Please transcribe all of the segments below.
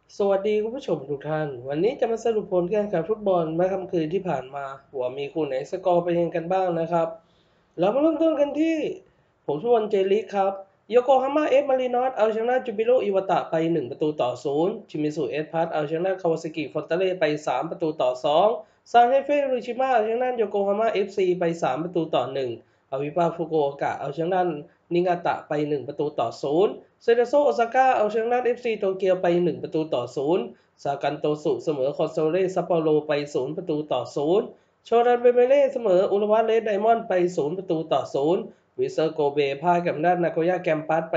สวัสดีคุณผู้ชมทุกท่านวันนี้จะมาสรุปผลการแข่งขันฟุตบอลเมื่อค่ำคืนที่ผ่านมาว่ามีคู่ไหนสกอร์เป็นยังไงกันบ้างนะครับเรามาเริ่มต้นกันที่ผลฟุตบอลเจลีกครับโยโกฮาม่าเอฟมารีนอสเอาชนะจูบิโรอิวาตะไป1-0ชิมิสุเอสพัทเอาชนะคาวาซากิฟอนตาเร่ไป3-2ซานเฮเฟฮิโรชิมาเอาชนะโยโกฮาม่าเอฟซีไป3-1อาวิปาฟุกุโอกะเอาชนะนิงาตะไป1-0เซเดโซโอซาก้าเอาชนะเอฟซีโตเกียวไป1-0ซากันโตสุเสมอคอนโซเล่ซัปโปโรไป0-0โชรันเบเมเล่เสมออุรุวาเลสไดมอนด์ไป0-0วิเซอร์โกเบพ่ายกับนานาโกย่าแกมปัสไป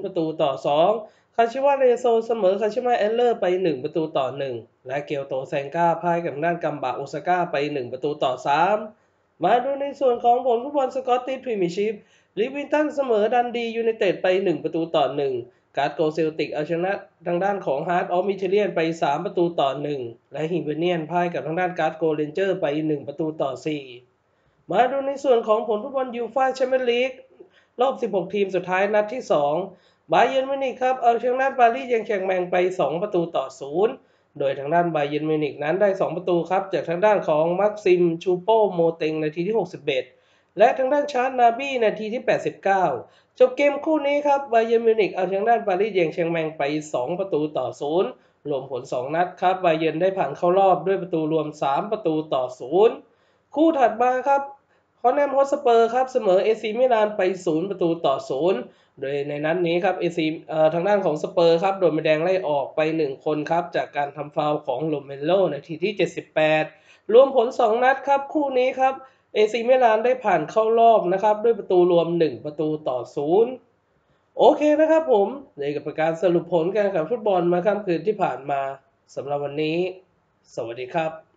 0-2คาชิวะเรโซเสมอคาชิมะแอลเลอร์ไป1-1และเกียวโตแซงก้าพ่ายกับนากัมบะโอซาก้าไป1-3มาดูในส่วนของผลฟุตบอลสกอตติชพรีเมียร์ชิพลิวิงตันเสมอดันดียูไนเต็ดไป1-1การ์ดโกเซลติกเอาชนะทางด้านของฮาร์ดออฟมิเทเลียนไป3-1และฮิมเบเนียนพ่ายกับทางด้านการ์ดโกเรนเจอร์ไป1-4มาดูในส่วนของผลฟุตบอลยูฟ่าแชมเปี้ยนลีกรอบ16ทีมสุดท้ายนัดที่2บาเยิร์นมิวนิกครับเอาชนะปารีสแซงต์แชร์แมงไป2-0โดยทางด้านบาเยิร์นมิวนิกนั้นได้2ประตูครับจากทางด้านของมักซิมชูโปโมเต็งนาทีที่61และทางด้านชาร์ตนาบี้นาทีที่89จบเกมคู่นี้ครับบาเยิร์นมิวนิกเอาชนะด้านปารีสแซงต์แชร์แมงไป2-0รวมผล2นัดครับบาเยิร์นได้ผ่านเข้ารอบด้วยประตูรวม3-0คู่ถัดมาครับฮอตแนมฮอตสเปอร์ครับเสมอเอซีมิลานไป0-0โดยในนัดนี้ครับเอซีทางด้านของสเปอร์ครับโดนใบแดงไล่ออกไป1คนครับจากการทำฟาวล์ของโรเมโลนาทีที่78รวมผล2นัดครับคู่นี้ครับเอซีมิลานได้ผ่านเข้ารอบนะครับด้วยประตูรวม1-0โอเคนะครับผมในกับการสรุปผลการแข่งขันฟุตบอลมาค่ำคืนที่ผ่านมาสำหรับวันนี้สวัสดีครับ